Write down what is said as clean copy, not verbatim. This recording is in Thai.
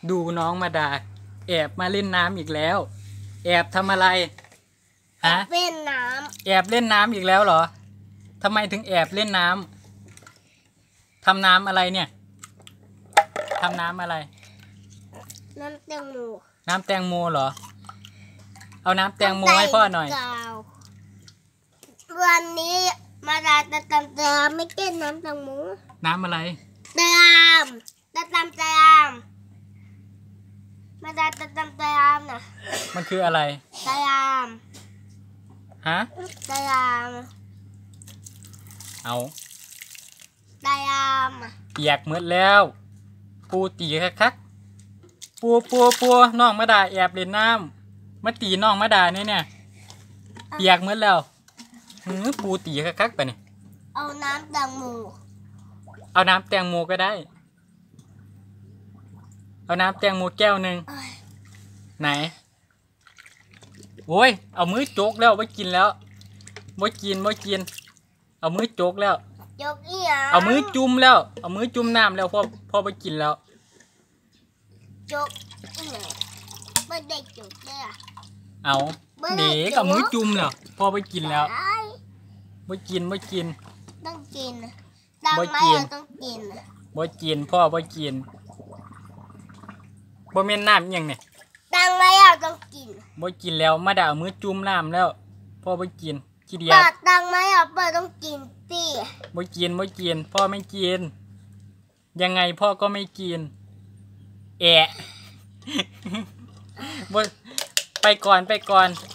ดูน้องมาดาแอบมาเล่นน้ำอีกแล้ว แอบทำอะไรฮะเล่นน้แอบเล่นน้ำอีกแล้วเหรอทำไมถึงแอบเล่นน้ำทำน้ำอะไรเนี่ยทำน้ำอะไรน้ำแตงโมน้ำแตงโมเหรอเอาน้ำแตงโมให้พ่อหน่อยวันนี้มาดาจะตำไม่เต้นน้ำแตงโมน้ำอะไรตามมาดาจะตำนะมันคืออะไรตามฮะตามเอาตามเปียกหมดแล้วปูตีคักปูน้องมาดาแอบเล่นน้ำมาตีน้องมาดาเนี่ยเปียกหมดแล้วปูตีคักไปเนี่ยเอาน้ำแตงโมเอาน้ำแตงโมก็ได้เอาน้ำแตงโมแก้วหนึ่งไหนโอ้ยเอามือโจกแล้วไม่กินแล้วไม่กินเอามือโจกแล้วเอามือจุ่มแล้วเอามือจุ่มน้ำแล้วพ่อไปกินแล้วโจกไม่ได้โจกเลยเอาเด็กเอามือจุ่มแล้วพ่อไปกินแล้วไม่กินต้องกินต้องกินพ่อไปกินบ่เม่นน้ำยังเนี่ยตังไม่ต้องกินบ่กินแล้วมาด่ามือจุ่มน้ำแล้วพ่อไปกินขี้เดียดตังไม่พ่อต้องกินสิบ่กินพ่อไม่กินยังไงพ่อก็ไม่กินบ่ไปก่อน